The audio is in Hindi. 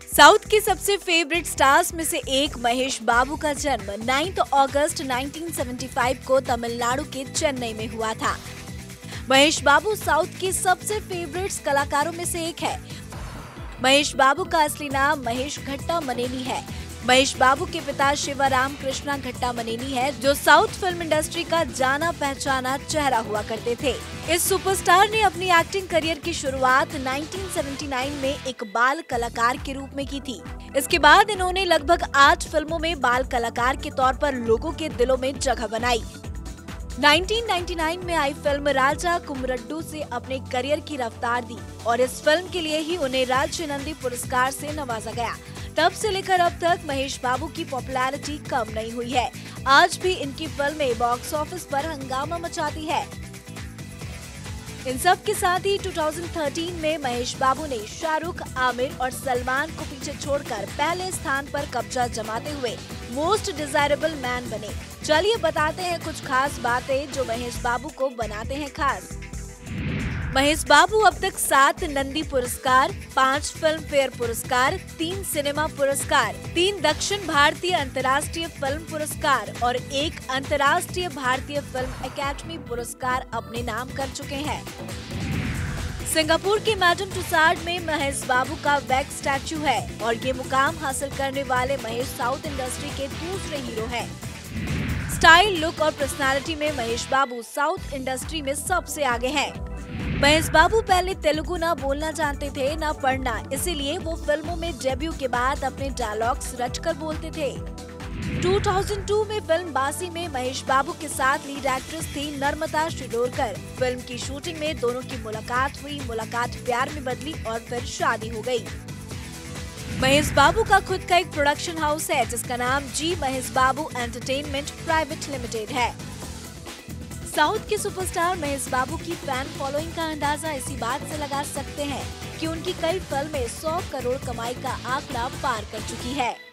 साउथ के सबसे फेवरेट स्टार्स में से एक महेश बाबू का जन्म 9 अगस्त 1975 को तमिलनाडु के चेन्नई में हुआ था। महेश बाबू साउथ के सबसे फेवरेट कलाकारों में से एक है। महेश बाबू का असली नाम महेश घट्टा मनेनी है। महेश बाबू के पिता शिवराम कृष्णा घट्टा मनेनी है, जो साउथ फिल्म इंडस्ट्री का जाना पहचाना चेहरा हुआ करते थे। इस सुपरस्टार ने अपनी एक्टिंग करियर की शुरुआत 1979 में एक बाल कलाकार के रूप में की थी। इसके बाद इन्होंने लगभग 8 फिल्मों में बाल कलाकार के तौर पर लोगों के दिलों में जगह बनाई। 1999 में आई फिल्म राजा कुमरड्डू से अपने करियर की रफ्तार दी और इस फिल्म के लिए ही उन्हें राज्य नंदी पुरस्कार से नवाजा गया। तब से लेकर अब तक महेश बाबू की पॉपुलैरिटी कम नहीं हुई है। आज भी इनकी फिल्में बॉक्स ऑफिस पर हंगामा मचाती है। इन सब के साथ ही 2013 में महेश बाबू ने शाहरुख, आमिर और सलमान को पीछे छोड़कर पहले स्थान पर कब्जा जमाते हुए मोस्ट डिजायरेबल मैन बने। चलिए बताते हैं कुछ खास बातें जो महेश बाबू को बनाते हैं खास। महेश बाबू अब तक 7 नंदी पुरस्कार, 5 फिल्म फेयर पुरस्कार, 3 सिनेमा पुरस्कार, 3 दक्षिण भारतीय अंतर्राष्ट्रीय फिल्म पुरस्कार और 1 अंतर्राष्ट्रीय भारतीय फिल्म एकेडमी पुरस्कार अपने नाम कर चुके हैं। सिंगापुर के मैडम टुसाड में महेश बाबू का वैक्स स्टैचू है और ये मुकाम हासिल करने वाले महेश साउथ इंडस्ट्री के दूसरे हीरो हैं। स्टाइल, लुक और पर्सनालिटी में महेश बाबू साउथ इंडस्ट्री में सबसे आगे हैं। महेश बाबू पहले तेलुगु न बोलना जानते थे न पढ़ना, इसीलिए वो फिल्मों में डेब्यू के बाद अपने डायलॉग्स रटकर बोलते थे। 2002 में फिल्म बासी में महेश बाबू के साथ लीड एक्ट्रेस थी नर्मदा शिरोडकर। फिल्म की शूटिंग में दोनों की मुलाकात हुई, मुलाकात प्यार में बदली और फिर शादी हो गई। महेश बाबू का खुद का एक प्रोडक्शन हाउस है जिसका नाम G Mahesh Babu entertainment private limited है। साउथ के सुपरस्टार महेश बाबू की फैन फॉलोइंग का अंदाजा इसी बात से लगा सकते हैं कि उनकी कई फिल्में 100 करोड़ कमाई का आंकड़ा पार कर चुकी है।